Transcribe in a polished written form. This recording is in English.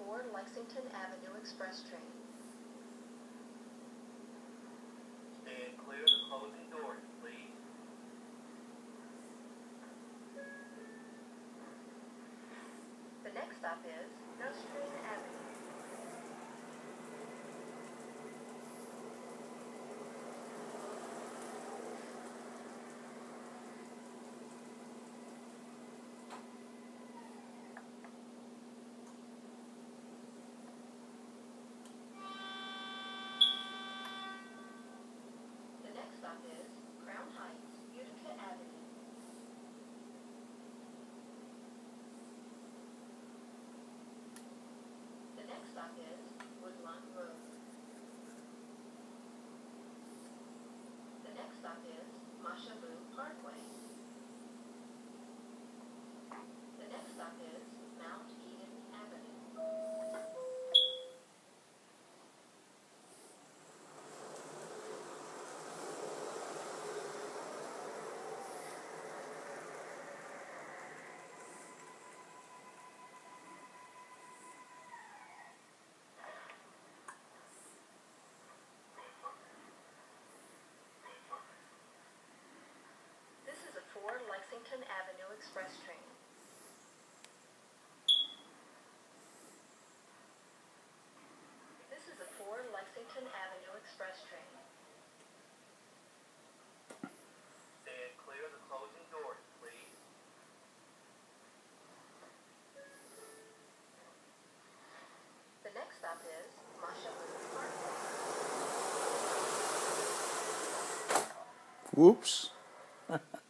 4 Lexington Avenue Express train. Stand clear of the closing doors, please. The next stop is Nostrand Avenue. The next stop is Crown Heights, Utica Avenue. The next stop is Woodlawn Road. The next stop is Mashabu Parkway. The next stop is Mount Eden Avenue. This is a 4 Lexington Avenue Express train. This is a 4 Lexington Avenue Express train. Stand clear of the closing doors, please. The next stop is Mashabu Parkway. Whoops.